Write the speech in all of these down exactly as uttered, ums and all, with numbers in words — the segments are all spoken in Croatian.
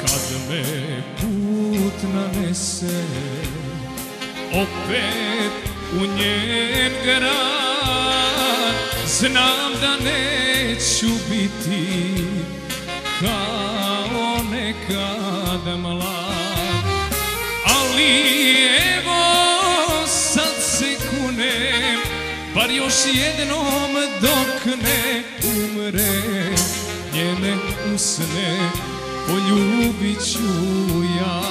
kad me put nanese opet u njen grad, znam da neću biti kao nekad mlad, ali evo sad se kunem, bar još jednom dok ne umrem, njene usne poljubit ću ja.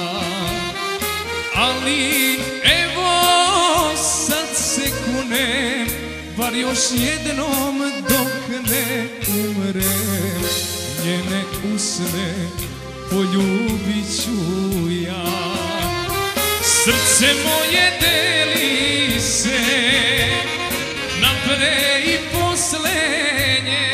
Ali evo sad se kunem, bar još jednom dok ne umrem, njene usne poljubit ću ja. Srce moje deli se na pre i poslenje,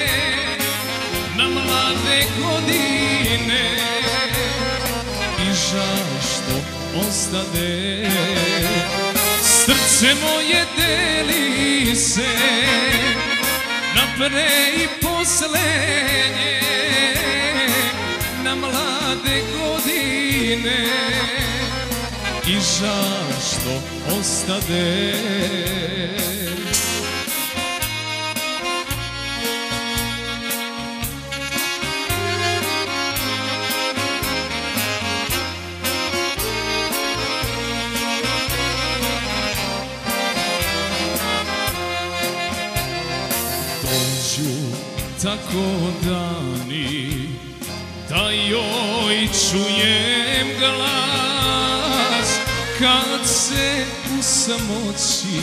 na mlade godine i žal što ostade. Srce moje deli se na pre i poslenje, na mlade godine i žal što ostade. Tako dani da joj čujem glas, kad se u samoći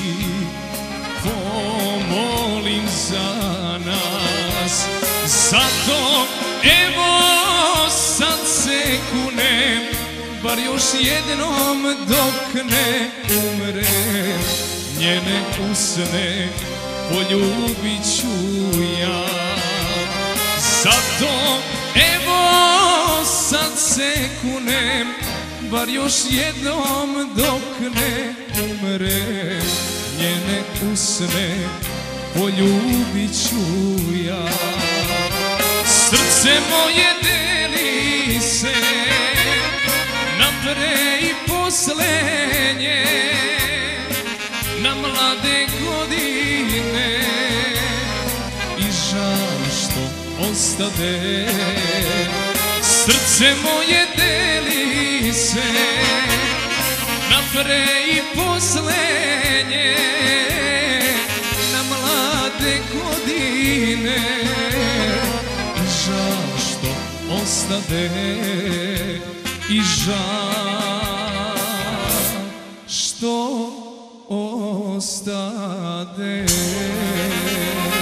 pomolim za nas. Zato evo sad se kunem, bar još jednom dok ne umrem, njene usne poljubit ću ja. Zato evo sad se kunem, bar još jednom dok ne umrem, njene usne poljubit ću ja. Srce moje deli se na pre i poslenje, na mlade godine i žal što ostade. Srce moje deli se na pre i poslenje, na mlade godine i žal što ostade, i žal što ostade.